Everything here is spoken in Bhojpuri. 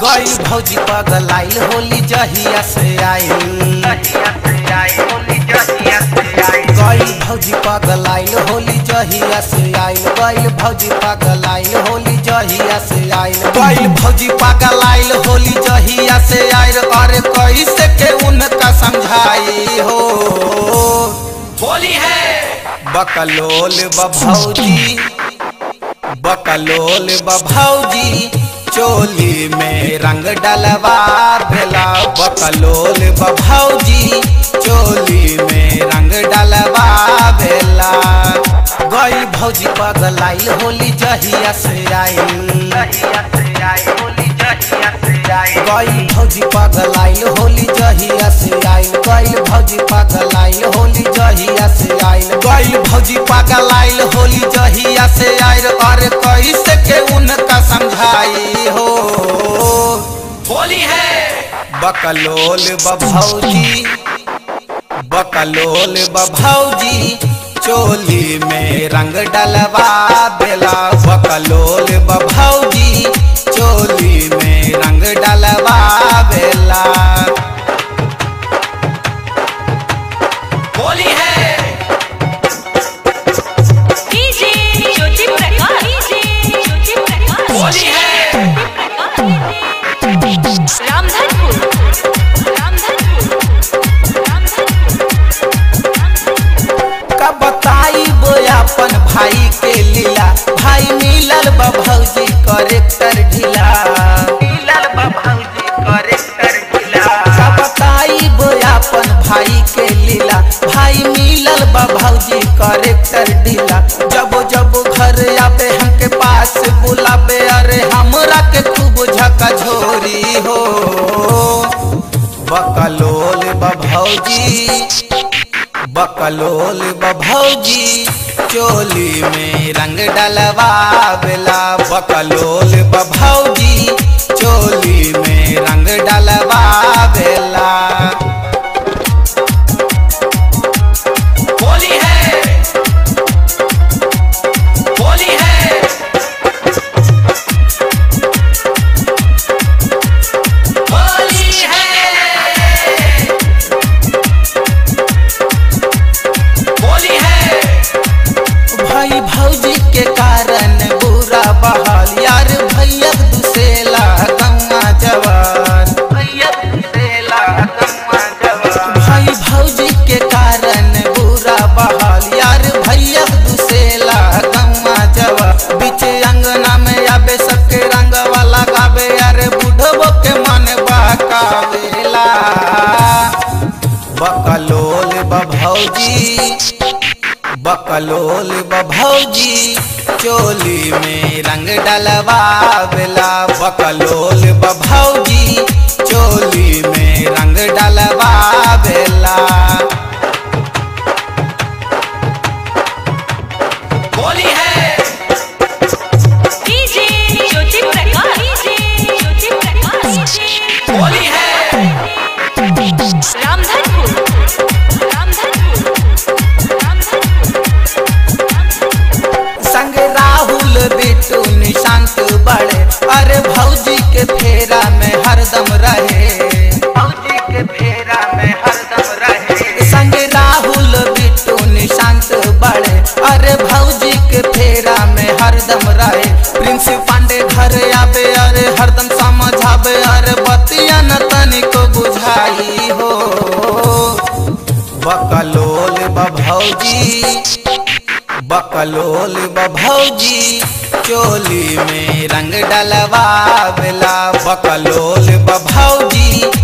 गई भौजी पगलाइल होली जहिया से आइल। गई भौजी पगलाइल होली जहिया से आइल। गई भौजी पगलाइल होली जहिया से आइल। गई भौजी पगलाइल होली जहिया से आइल। अरे कैसे के उनका समझाई हो होली है बकलोल बभौजी, बकलोल बभौजी चोली में रंग डलवा भेला। बकलोल बभौजी चोली में रंग डलवा भेला। गई भौजी पगलाइल होली जहिया से आइल। गई भौजी पगलाइल होली जहिया से आइल। गई भौजी पगलाइल होली जहिया से आइल। गई भौजी पगलाइल होली जहिया से आइल। अरे कैसे के उनका समझाई हो होली है बकलोल बभौजी, बकलोल बभौजी चोली में रंग डलवा बेला। बकलोल बभौजी चोली में रंग डलवा बेला। होली है डीजे ज्योति प्रकाश, डीजे ज्योति प्रकाश। होली है रामधनपुर, रामधनपुर, का बताई अपन भाई के लीला। भाई मिलल बभौजी करेक्टर ढीला। मिलल बभौजी करेक्टर ढीला। का बताई अपन भाई के लीला। भाई मिलल बभौजी करेक्टर ढीला। जब जब घर आवे हमके पास बुलावे। अरे हमरा के खूब झकझोरी हो बकलोल बभौजी, बकलोल बभौजी चोली में रंग डलवा बेला। बकलोल बभौजी चोली में रंग डलवा बेला। होली है होली है होली है होली है भाई भौजी के कारण बुरा बहाल। यार भैया दुसेला गंगा जवान। भैया दुसेला गंगा जवान। भाई भौजी के कारण बुरा बहाल। यार भैया दुसेला गंगा जवान। बीच अंगना में आबे सबके रंग वाला गावे। यार बुढ़बो के मन बहकावेला बकलोल बभौजी, बकलोल बभौजी चोली में रंग डलवा बेला। बकलोल बभौजी चोली में रंग डलवा बेला। होली है डीजे ज्योति प्रकाश, डीजे ज्योति प्रकाश। होली है रामधनपुर, रामधनपुर, संग राहुल बिट्टू निशांत बड़े। अरे भौजी के फेरा में हरदम रहे। भौजी के फेरा में हरदम रहे। संग राहुल बिट्टू निशांत बड़े। अरे भौजी के फेरा में हरदम रहे। प्रिंस पांडे घर आवे। अरे हरदम समझावे। अरे बतिया न तनिको बुझाई हो बकलोल बभौजी, बकलोल बभौजी चोली में रंग डलवा बेला। बकलोल बभौजी